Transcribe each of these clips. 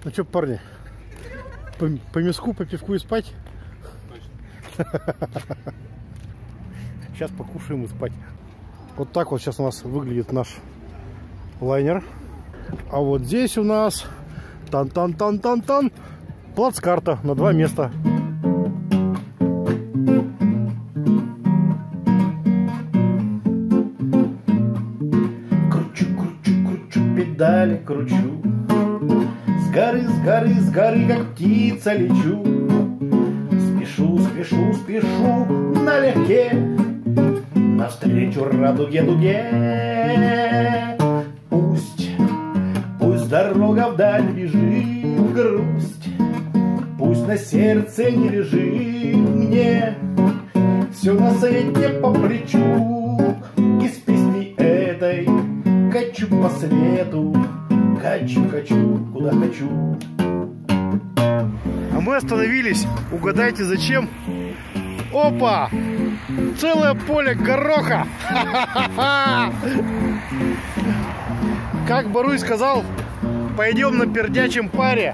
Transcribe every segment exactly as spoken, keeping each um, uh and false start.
Ну что, парни, по, по мяску, по пивку и спать? Сейчас покушаем и спать. Вот так вот сейчас у нас выглядит наш лайнер. А вот здесь у нас тан-тан-тан-тан-тан плацкарта на два места. Кручу, кручу, кручу, педали кручу. С горы, с горы, с горы, как птица лечу. Спешу, спешу, спешу налегке навстречу радуге, дуге. Пусть, пусть дорога вдаль бежит, грусть, пусть на сердце не лежит мне, все на свете по плечу. Из песни этой качу по свету, качу, качу, куда хочу. А мы остановились, угадайте зачем? Опа! Целое поле гороха! Как Боруй сказал, пойдем на пердячем паре.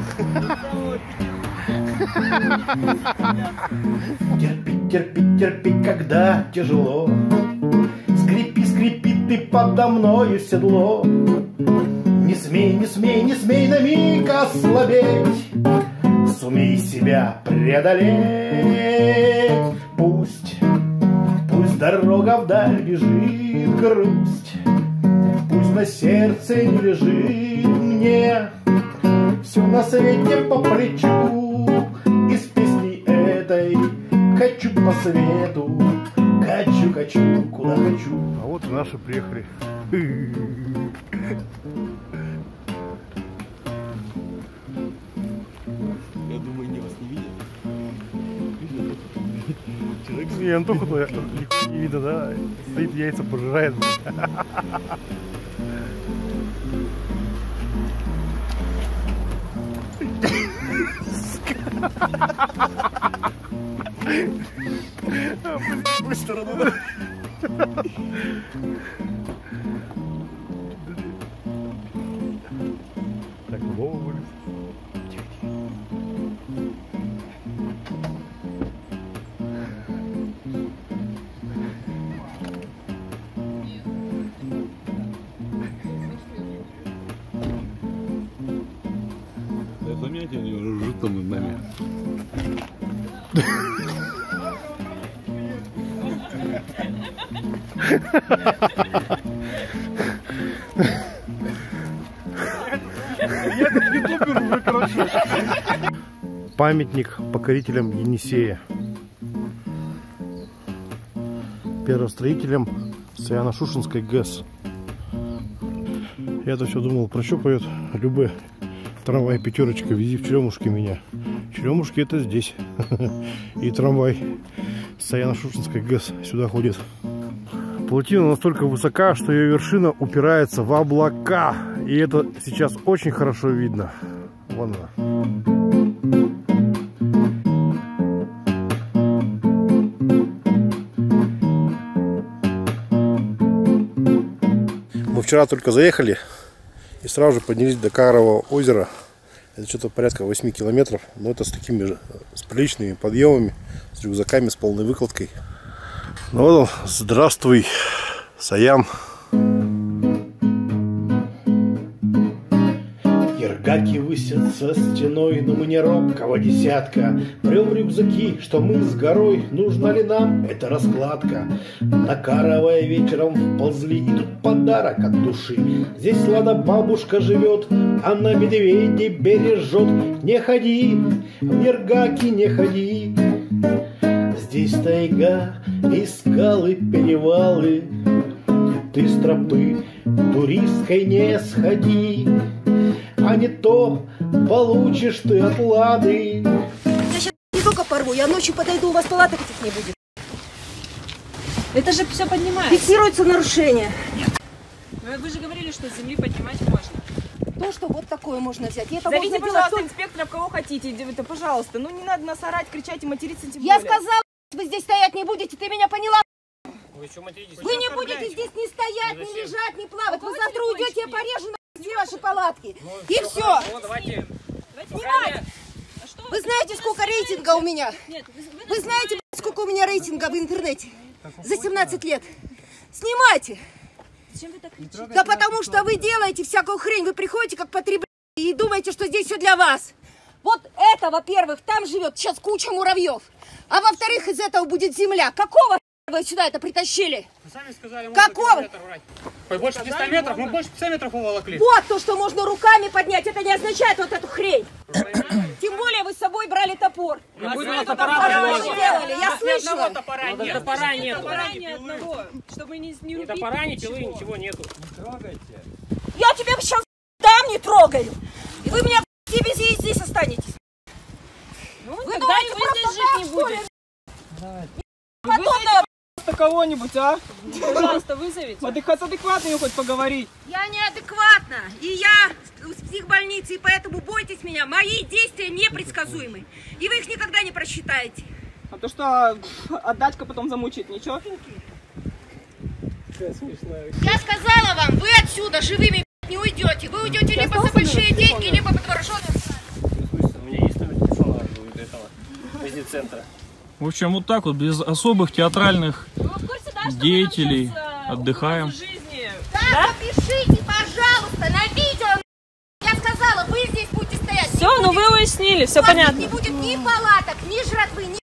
Терпеть, терпеть, терпеть, когда тяжело. Скрипи, скрипи ты подо мною седло. Не смей, не смей, не смей на миг ослабеть. Сумей себя преодолеть. Пусть, пусть дорога вдаль бежит, грусть, пусть на сердце не лежит мне, все на свете по плечу. Из песни этой качу по свету, качу, качу, куда хочу. А вот и наши приехали. Я думаю, они вас не видят. Не, Антоху-то не видно, да? Стоит, яйца пожирает. Быстро, да? Так, Вова вылез. Заметьте, они уже жрут там над нами. Памятник покорителям Енисея, первостроителям Саяно-Шушенской ГЭС. Я-то все думал, про что поет Любэ. Трамвай пятерочка, вези в Черемушки меня. Черемушки это здесь. И трамвай Саяно-Шушенской ГЭС сюда ходит. Плотина настолько высока, что ее вершина упирается в облака. И это сейчас очень хорошо видно. Вон она. Мы вчера только заехали и сразу же поднялись до Карового озера. Это что-то порядка восьми километров. Но это с такими же, с приличными подъемами, с рюкзаками, с полной выкладкой. Ну вот он, здравствуй, Саям. Ергаки высятся стеной, но мы не робкого десятка. Прем рюкзаки, что мы с горой, нужна ли нам эта раскладка? На Каровое вечером вползли, и тут подарок от души. Здесь Лада бабушка живет, она медведей бережет. Не ходи, в Ергаки не ходи. Здесь тайга и скалы, перевалы. Ты с тропы туристской не сходи, а не то получишь ты от Лады. Я сейчас не только порву, я ночью подойду, у вас палаток этих не будет. Это же все поднимается. Фиксируется нарушение. Вы же говорили, что с земли поднимать можно. То, что вот такое можно взять. И это Зовите, можно пожалуйста, делать... инспекторов, кого хотите. Это, пожалуйста. Ну, не надо нас орать, кричать и материться. Тем Я более. сказала, вы здесь стоять не будете, ты меня поняла? Вы что материтесь? Вы не будете здесь ни стоять, ни лежать, ни плавать. Вы завтра уйдете, я порежу на две ваши палатки. И все. Ну, давайте. Снимать! Вы знаете, сколько рейтинга у меня? Вы знаете, сколько у меня рейтинга в интернете? За семнадцать лет. Снимайте! Да потому что вы делаете всякую хрень. Вы приходите как потребители и думаете, что здесь все для вас. Вот это, во-первых, там живет сейчас куча муравьев. А во-вторых, из этого будет земля. Какого вы сюда это притащили? Вы сами сказали, какого? Больше пятисот метров, мы больше пятисот метров уволокли. Вот то, что можно руками поднять, это не означает вот эту хрень. Тем более вы с собой брали топор. Какой Вы топора сделали, я слышала. Топора нет. Топора нет. Топора ни одного, чтобы не, не Ни рубить. топора, ни пилы, ничего нету. Я тебя сейчас там не трогаю. И вы меня себе здесь, здесь останетесь. Ну, Вы тогда думаете, и вы просто здесь так, жить не что ли? будете. Подобное. Кого-нибудь, а? Пожалуйста, вызовите. С адекватными хоть поговорить. Я неадекватна. И я в психбольнице, и поэтому бойтесь меня. Мои действия непредсказуемы. И вы их никогда не просчитаете. А то что отдачка потом замучит, ничего? Я сказала вам, вы отсюда живыми не уйдете. Вы уйдете либо за большие деньги, либо под вооруженным. У меня есть номер телефона у этого, из центра. В общем, вот так вот, без особых театральных деятелей отдыхаем. Да, запишите, пожалуйста, на видео. Я сказала, вы здесь будете стоять. Все, ну вы уяснили, все понятно. Не будет ни палаток, ни жратвы, ни...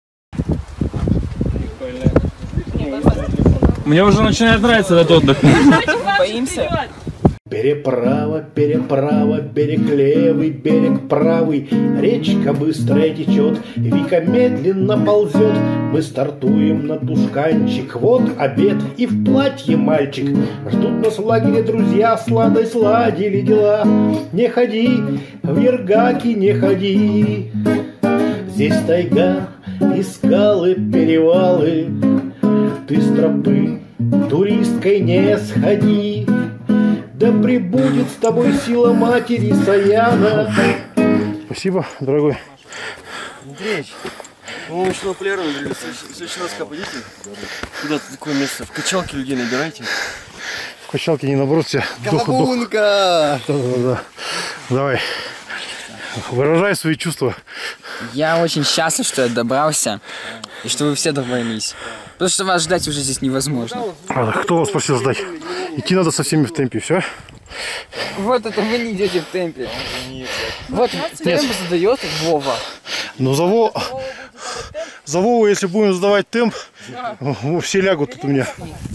Мне уже начинает нравиться этот отдых. Боимся. Переправа, переправа, берег левый, берег правый. Речка быстрая течет, Вика медленно ползет. Мы стартуем на Тушканчик, вот обед и в платье мальчик. Ждут нас в лагере друзья, сладой сладили дела. Не ходи, в Ергаки не ходи. Здесь тайга и скалы, перевалы. Ты с тропы туристкой не сходи. Да пребудет с тобой сила матери Саяна. Спасибо, дорогой. Андреевич, ну ночного полярного говорили, в следующий раз как пойдите куда-то такое место, в качалке людей набирайте. В качалке не набросься. Колобунка! Да-да-да. Давай. Выражай свои чувства. Я очень счастлив, что я добрался и что вы все добрались. Потому что вас ждать уже здесь невозможно. А, кто вас просил ждать? Идти надо со всеми в темпе, все? Вот это вы не идете в темпе. Вот темп задает Вова. Ну за, Во... за Вову, если будем задавать темп, все лягут тут у меня.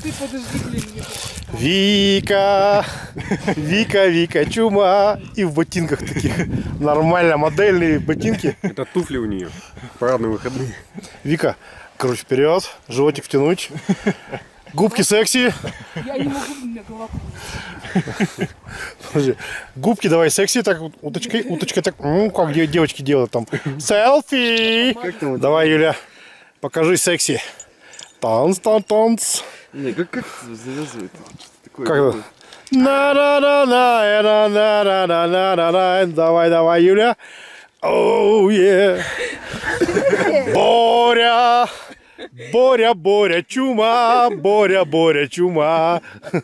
Вика, Вика, Вика, чума. И в ботинках таких. Нормально, модельные ботинки. Это туфли у нее. Парадные выходные. Вика, короче, вперед, животик втянуть. Губки секси. Я не могу, у меня голова. Подожди. Губки давай секси, так уточкой, уточкой так, ну, как девочки делают там. Селфи. Давай, Юля, покажи секси. Танц, танц, танц. Не, как, как завязывает? Как это? На-на-на-на-на-на-на-на-на-на. Давай, давай, Юля. Оу, е. Боря. Боря, Боря, чума. Боря, Боря, чума.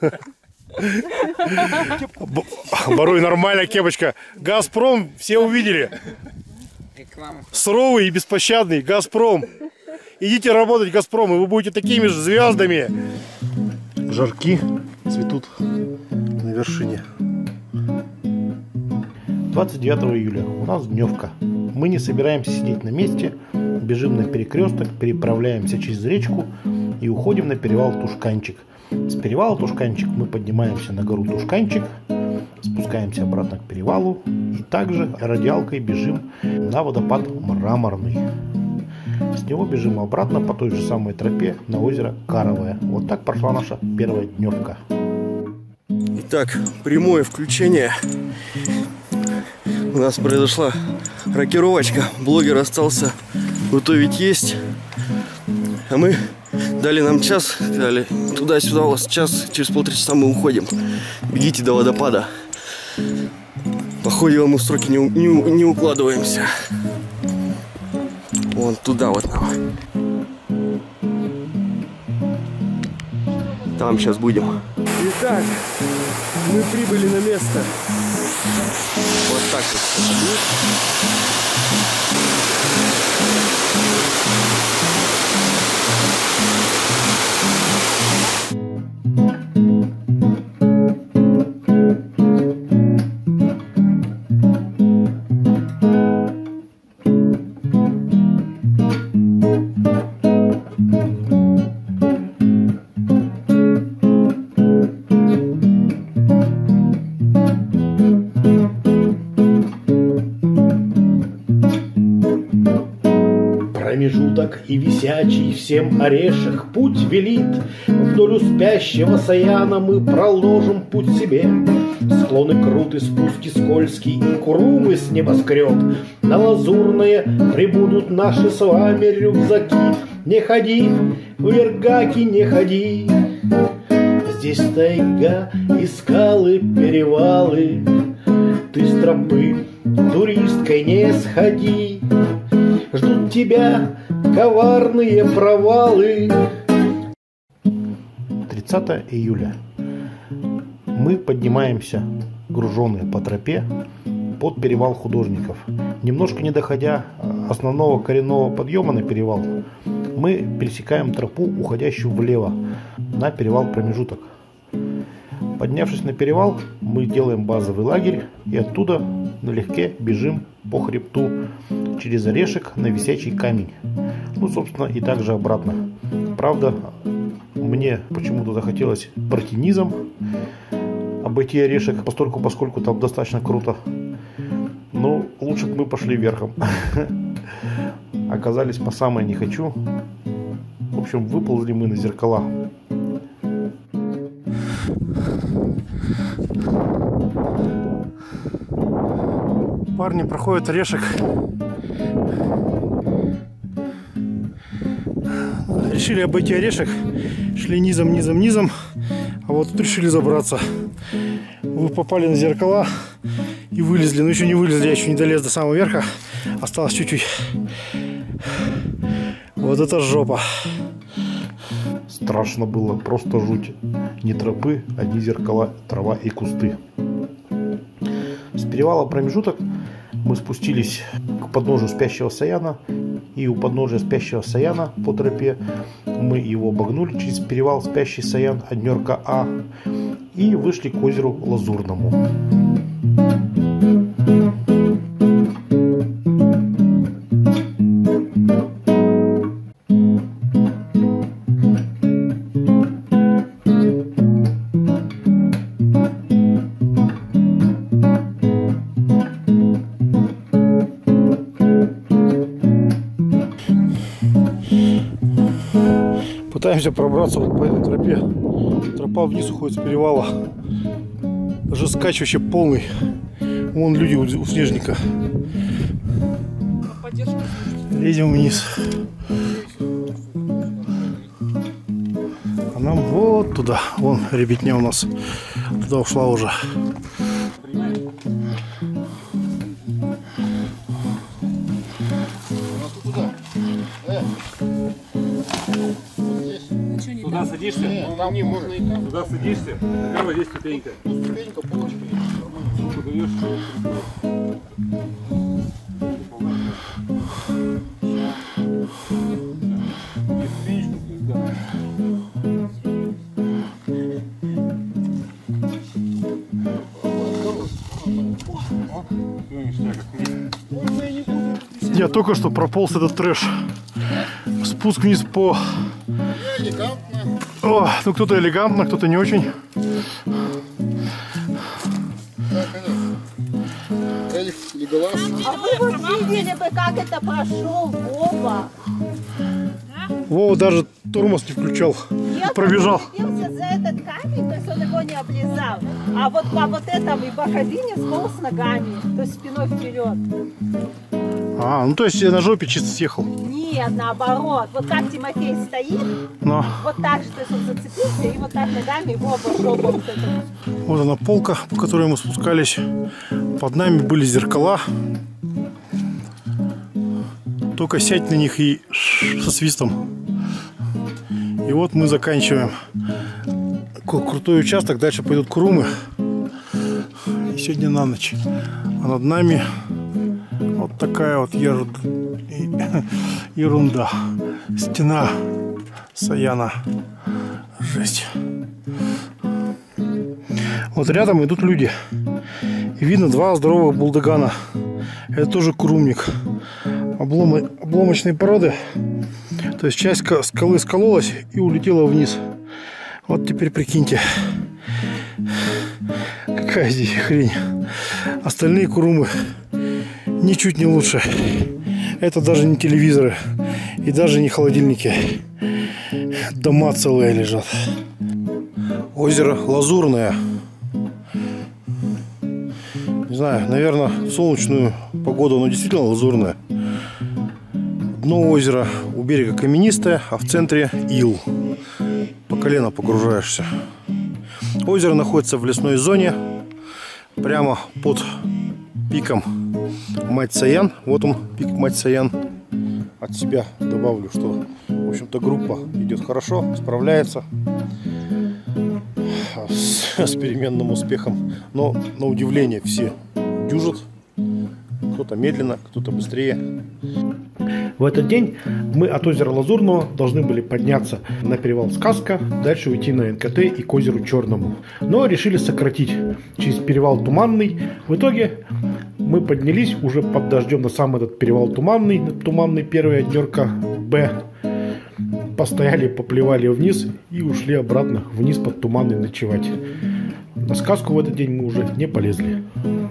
Боруй, нормальная кепочка. Газпром, все увидели. Суровый и беспощадный Газпром. Идите работать, Газпром, и вы будете такими же звездами. Жарки цветут на вершине. двадцать девятого июля. У нас дневка. Мы не собираемся сидеть на месте. Бежим на перекресток, переправляемся через речку и уходим на перевал Тушканчик. С перевала Тушканчик мы поднимаемся на гору Тушканчик, спускаемся обратно к перевалу и также радиалкой бежим на водопад Мраморный. С него бежим обратно по той же самой тропе на озеро Каровое. Вот так прошла наша первая дневка. Итак, прямое включение. У нас произошла рокировочка. Блогер остался готовить есть. А мы дали нам час, сказали, туда-сюда у вас час, через полтора часа мы уходим. Бегите до водопада. Походим, мы в сроки не, не, не укладываемся. Вон туда вот нам. Там сейчас будем. Итак, мы прибыли на место. так вот это будет. Промежуток и висячий всем орешек путь велит. Вдоль спящего Саяна мы проложим путь себе. Склоны круты, спуски скользкие и курумы с небоскреб. На лазурные прибудут наши с вами рюкзаки. Не ходи, в Вергаки не ходи. Здесь тайга и скалы, перевалы. Ты с тропы туристкой не сходи. Ждут тебя коварные провалы. тридцатое июля. Мы поднимаемся, груженные по тропе, под перевал Художников. Немножко не доходя основного коренного подъема на перевал, мы пересекаем тропу, уходящую влево, на перевал Промежуток. Поднявшись на перевал, мы делаем базовый лагерь и оттуда налегке бежим по хребту через орешек на висячий камень. Ну, собственно, и также обратно. Правда, мне почему-то захотелось пройти низом, обойти орешек, постольку, поскольку там достаточно круто. Но лучше бы мы пошли верхом. Оказались по самое не хочу. В общем, выползли мы на зеркала. Парни проходят орешек. Решили обойти орешек. Шли низом, низом, низом. А вот тут решили забраться. Вы попали на зеркала и вылезли. Но еще не вылезли, я еще не долез до самого верха. Осталось чуть-чуть. Вот это жопа. Страшно было, просто жуть. Не тропы, одни зеркала, трава и кусты. С перевала Промежуток мы спустились к подножию спящего Саяна. И у подножия спящего Саяна по тропе мы его обогнули через перевал Спящий Саян, Однерка А. И вышли к озеру Лазурному. Пытаемся пробраться вот по этой тропе. Тропа вниз уходит с перевала. Даже скач вообще полный. Вон люди у снежника. Лезем вниз. А нам вот туда. Вон ребятня у нас туда ушла уже. Туда садишься? Нет, там не можно и там. Туда садишься? Какая здесь ступенька? Ступенька, полочка. Руку даешь. Я только что прополз этот трэш. Спуск вниз по... Элегантно. О, ну кто-то элегантно, кто-то не очень. Эльф, Леголас. А вы вот видели бы, как это прошел Вова? Вова даже тормоз не включал. Нет, пробежал. Он зацепился за этот камень, то есть он его не облизал. А вот по вот этому боковине сполз ногами, то есть спиной вперед. А, ну то есть я на жопе чисто съехал. Нет, наоборот. Вот как Тимофей стоит, но. Вот так же, то есть он зацепился и вот так ногами его обошел. Вот, вот она полка, по которой мы спускались. Под нами были зеркала. Только сядь на них и со свистом. И вот мы заканчиваем. Крутой участок. Дальше пойдут Курумы. И сегодня на ночь. А над нами вот такая вот ерунда. Стена Саяна. Жесть. Вот рядом идут люди. И видно два здоровых булдыгана. Это тоже курумник. Облом... Обломочные породы. То есть часть скалы скололась и улетела вниз. Вот теперь прикиньте, какая здесь хрень. Остальные курумы ничуть не лучше. Это даже не телевизоры и даже не холодильники. Дома целые лежат. Озеро лазурное. Не знаю, наверное, в солнечную погоду оно действительно лазурное. Дно озера у берега каменистое, а в центре ил. По колено погружаешься. Озеро находится в лесной зоне, прямо под пиком Мать Саян. Вот он, пик Мать Саян. От себя добавлю, что, в общем-то, группа идет хорошо, справляется с, с переменным успехом. Но, на удивление, все дюжат. Кто-то медленно, кто-то быстрее. В этот день мы от озера Лазурного должны были подняться на перевал Сказка, дальше уйти на эн ка тэ и к озеру Черному. Но решили сократить через перевал Туманный. В итоге мы поднялись уже под дождем на сам этот перевал Туманный, Туманный первая однерка Б. Постояли, поплевали вниз и ушли обратно вниз под Туманный ночевать. На Сказку в этот день мы уже не полезли.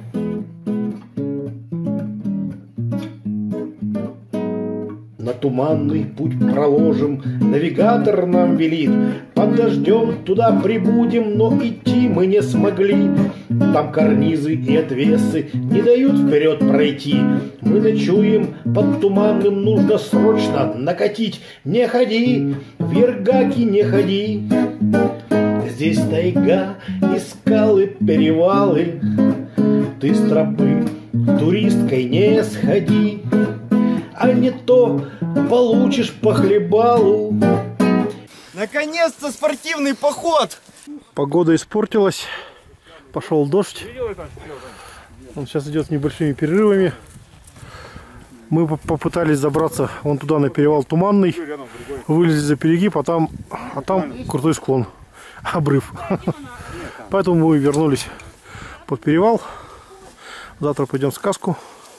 На туманный путь проложим, навигатор нам велит. Под дождем туда прибудем, но идти мы не смогли. Там карнизы и отвесы не дают вперед пройти. Мы ночуем под туманным, нужно срочно накатить. Не ходи, Вергаки, не ходи. Здесь тайга и скалы, перевалы. Ты с тропы туристкой не сходи, а не то получишь по хлебалу. Наконец-то спортивный поход! Погода испортилась. Пошел дождь. Он сейчас идет с небольшими перерывами. Мы попытались забраться вон туда на перевал Туманный. Вылезли за перегиб, а там, а там крутой склон. Обрыв. Поэтому мы вернулись под перевал. Завтра пойдем в Сказку.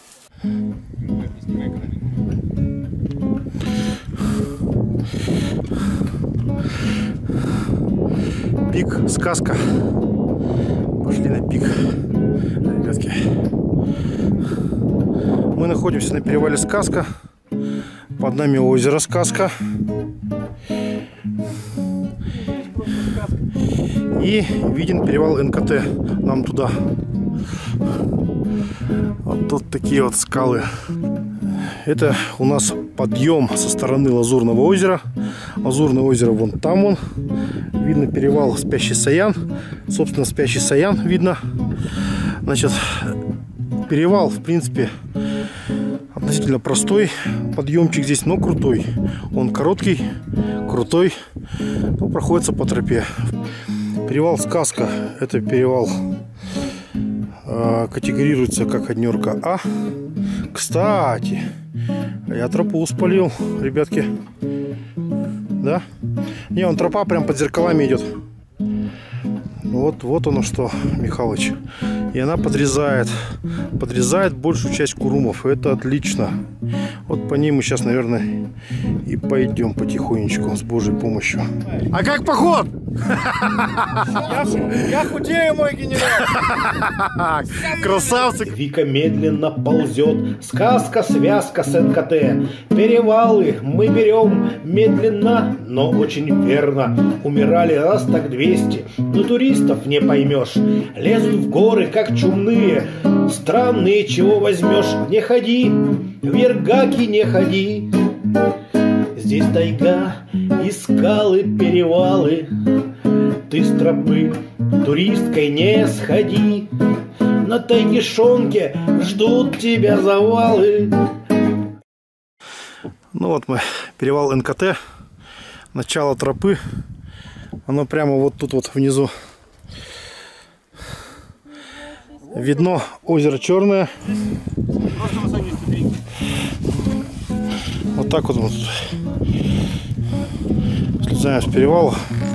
Пик Сказка. Пошли на пик, ребятки. Мы находимся на перевале Сказка. Под нами озеро Сказка. И виден перевал эн ка тэ. Нам туда. Вот тут такие вот скалы. Это у нас подъем со стороны Лазурного озера. Лазурное озеро вон там вон. Видно перевал Спящий Саян. Собственно, Спящий Саян видно. Значит, перевал, в принципе, относительно простой. Подъемчик здесь, но крутой. Он короткий, крутой, но проходится по тропе. Перевал Сказка. Это перевал э, категорируется как однерка А. Кстати, я тропу спалил, ребятки. Да? Не, он тропа прям под зеркалами идет. Вот, вот оно что, Михалыч. И она подрезает. Подрезает большую часть курумов. Это отлично. Вот по ней мы сейчас, наверное, и пойдем потихонечку с Божьей помощью. А как поход? Я худею, мой генерал! Красавцы! Вика медленно ползет. Сказка, связка с эн ка тэ. Перевалы мы берем медленно, но очень верно. Умирали раз так двести, но туристов не поймешь. Лезут в горы, как чумные. Странные, чего возьмешь. Не ходи, Вергаки, не ходи. Здесь тайга и скалы, перевалы. Ты с тропы туристкой не сходи. На тайгишонке ждут тебя завалы. Ну вот мы, перевал эн ка тэ. Начало тропы. Оно прямо вот тут вот внизу. Видно озеро Черное. Вот так вот мы тут слезаем с перевала.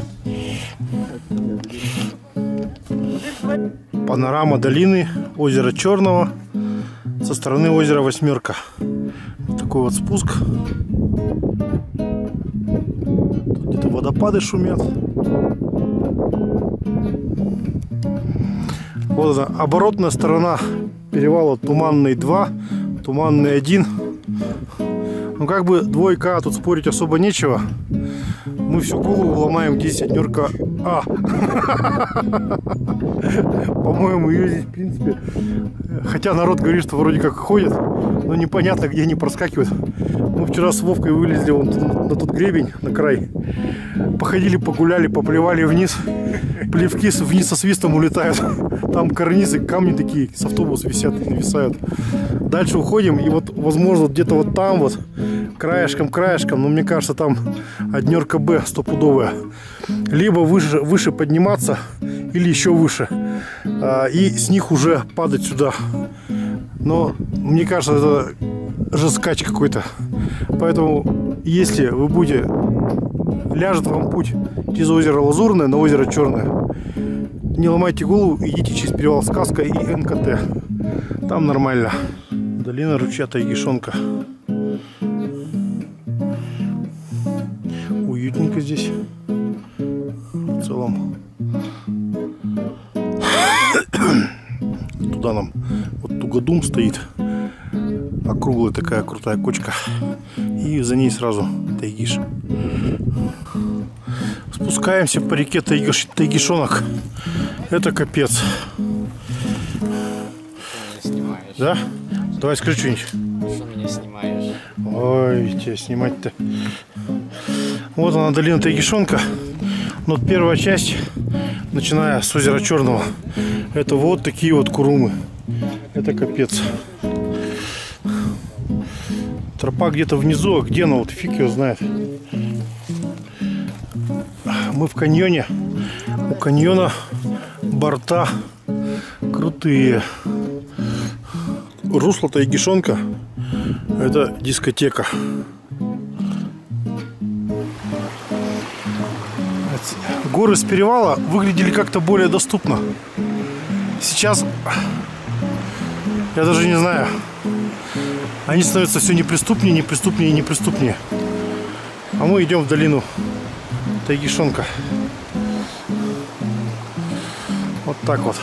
Панорама долины озера Черного со стороны озера Восьмерка. Вот такой вот спуск. Тут где-то водопады шумят. Вот это оборотная сторона перевала Туманный два, Туманный один. Ну как бы двойка, тут спорить особо нечего. Мы всю голову ломаем, где седьмерка А. По-моему, ее здесь, в принципе, хотя народ говорит, что вроде как ходят, но непонятно, где они проскакивают. Мы вчера с Вовкой вылезли вон на тот гребень, на край. Походили, погуляли, поплевали вниз. Плевки вниз со свистом улетают. Там карнизы, камни такие с автобуса висят, нависают. Дальше уходим, и вот, возможно, где-то вот там вот, краешком, краешком, но мне кажется, там однерка Б стопудовая. Либо выше, выше подниматься, или еще выше. А, и с них уже падать сюда. Но мне кажется, это же скач какой-то. Поэтому, если вы будете, ляжет вам путь через озеро Лазурное на озеро Черное, не ломайте голову, идите через перевал Сказка и эн ка тэ. Там нормально. Долина ручья Тайгишонка. Уютненько здесь. В целом. Туда нам вот Тугодум стоит. Округлая такая крутая кочка. И за ней сразу Тайгиш. Спускаемся по реке Тайгиш, Тайгишонок. Это капец. Да? Давай скажи что-нибудь. Что меня снимаешь? Ой, тебя снимать-то. Вот она, долина Тайгишонка. Но вот первая часть, начиная с озера Черного, это вот такие вот курумы. Это капец. Тропа где-то внизу, а где она, вот фиг его знает. Мы в каньоне. У каньона борта крутые. Русло Тайгишонка — это дискотека. Горы с перевала выглядели как-то более доступно. Сейчас я даже не знаю. Они становятся все неприступнее, неприступнее и неприступнее. А мы идем в долину Тайгишонка. Вот так вот.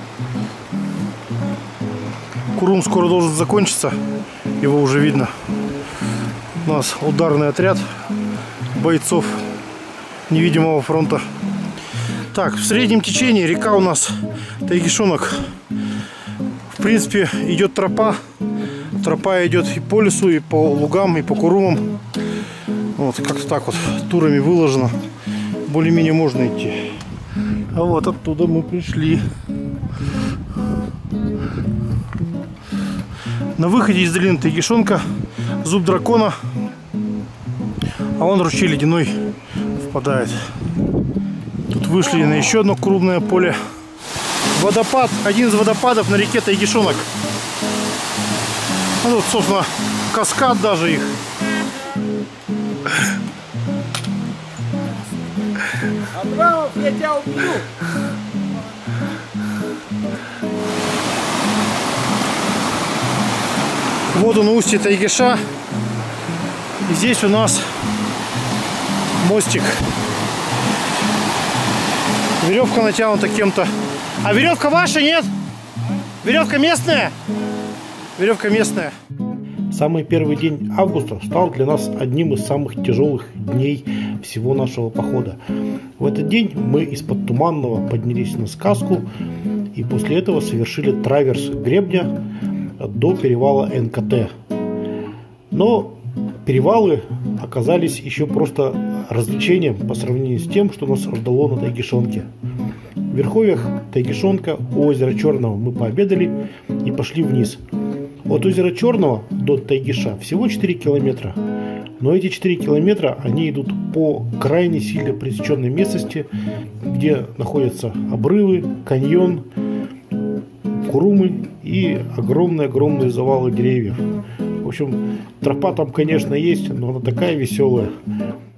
Курум скоро должен закончиться. Его уже видно. У нас ударный отряд бойцов невидимого фронта. Так, в среднем течении река у нас Тайгишонок. В принципе, идет тропа. Тропа идет и по лесу, и по лугам, и по курумам. Вот, как-то так вот турами выложено. Более-менее можно идти. А вот оттуда мы пришли. На выходе из долины Тайгишонка зуб дракона, а вон ручей ледяной впадает. Тут вышли на еще одно крупное поле. Водопад, один из водопадов на реке Тайгишонок. Ну, тут, собственно, каскад даже их. Абрамов, я тебя убью! Вот он, устье Тайгиша. И здесь у нас мостик. Веревка натянута кем-то. А веревка ваша, нет? Веревка местная? Веревка местная. Самый первый день августа стал для нас одним из самых тяжелых дней всего нашего похода. В этот день мы из-под Туманного поднялись на Сказку и после этого совершили траверс гребня до перевала эн ка тэ. Но перевалы оказались еще просто развлечением по сравнению с тем, что нас ждало на Тайгишонке. В верховьях Тайгишонка у озера Черного мы пообедали и пошли вниз. От озера Черного до Тайгиша всего четыре километра. Но эти четыре километра, они идут по крайне сильно пресеченной местности, где находятся обрывы, каньон, курумы и огромные-огромные завалы деревьев. В общем, тропа там, конечно, есть, но она такая веселая.